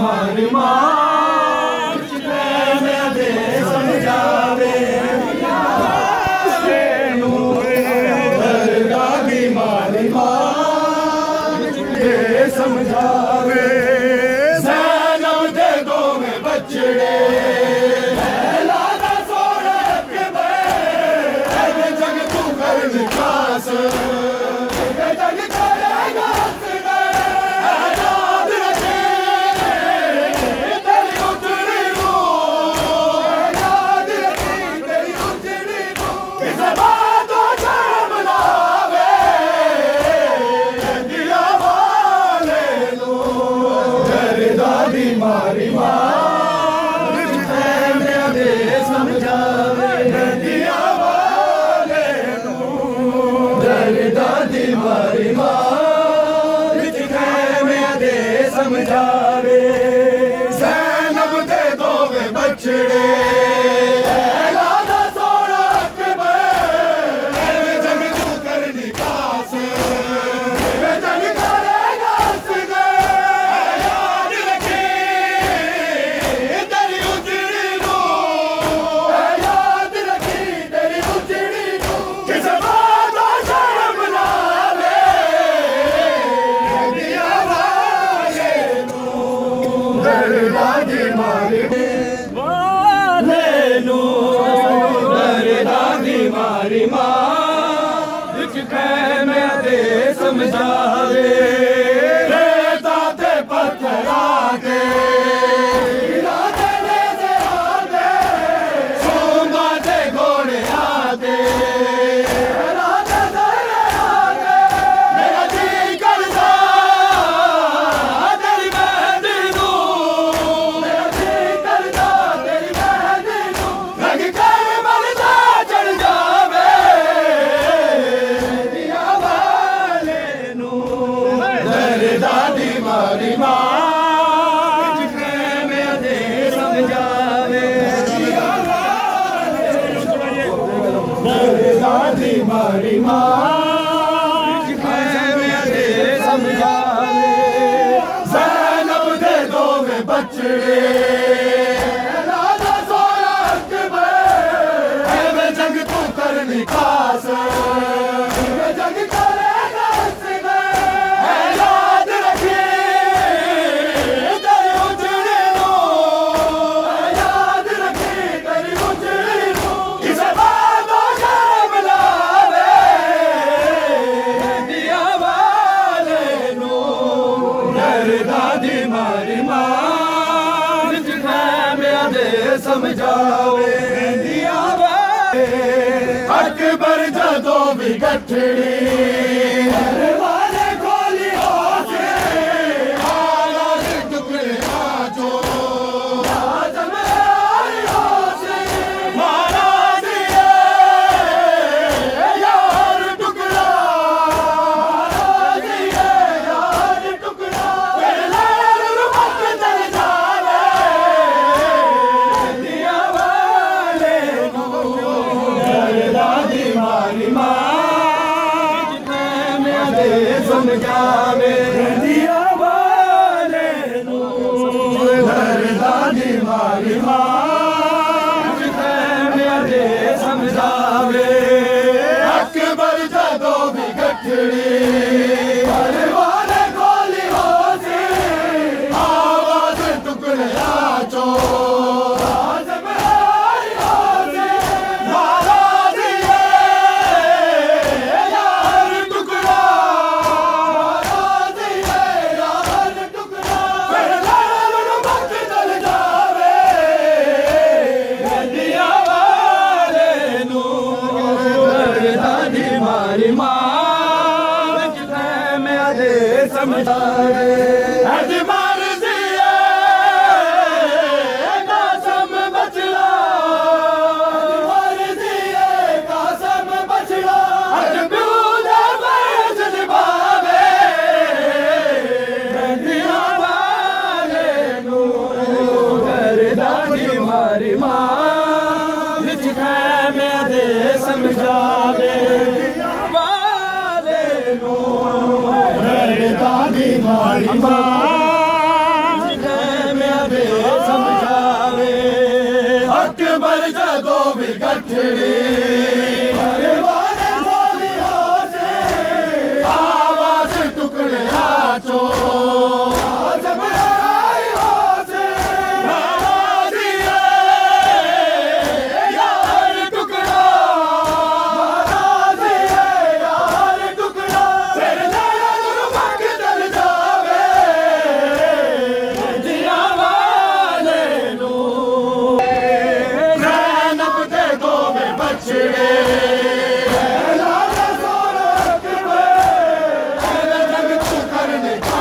मारी मां दे समझावे दरगाह दी मारी मां दे समझावे ज़ैनब दे दोवें बचड़े मारी मां दे समझावे दिया वाले दरगाह दी मारी मां दे समझावे ज़ैनब दे दोवें बचड़े मारी मां दे समझावे रेता ते पत्थर आके सोमा ते घोड़े आके मेरा जी करदा तेरी मेहंदी नू मेरा जी करदा तेरी मेहंदी नू रंग कर मरदा चढ़ जावे दिया वाले नू दरगाह दी मारी मां दे समझावे दिया दरगाह दी मारी मां दे समझावे ज़ैनब दे दोवें बचड़े जंग तू करनी खास जंग करेगा याद रखे तेरी उजड़ी नो याद रखे तेरी उजड़ी नो किसे बातों शर्म लावे दिया वाले नो दरगाह दी मारी मां दे समझावे दिया अकबर जदों भी गठड़ी दरवाजे खोली होसे आवाज टुकड़े नाचो आजम आई होसे महाराज यार टुकड़ा महाराज यार टुकड़ा रुमत चल जावे दिया वाले दरगाह दी मारी मां दे समझावे दिया वाले दरगाह दी मारी मां दे समझावे अकबर जदों भी गठड़ी दरवाजे खोली होसी आवाज टुकड़े नाचो मारी मां दे समझावे अज मर्जी कसम बचड़ा मर्जी कसम बचड़ा अज प्यूदा बैठ निभावे दिया वाले नू दरगाह दी मारी मां दे समझावे वाले नो दरगाह दी मारी मां मरने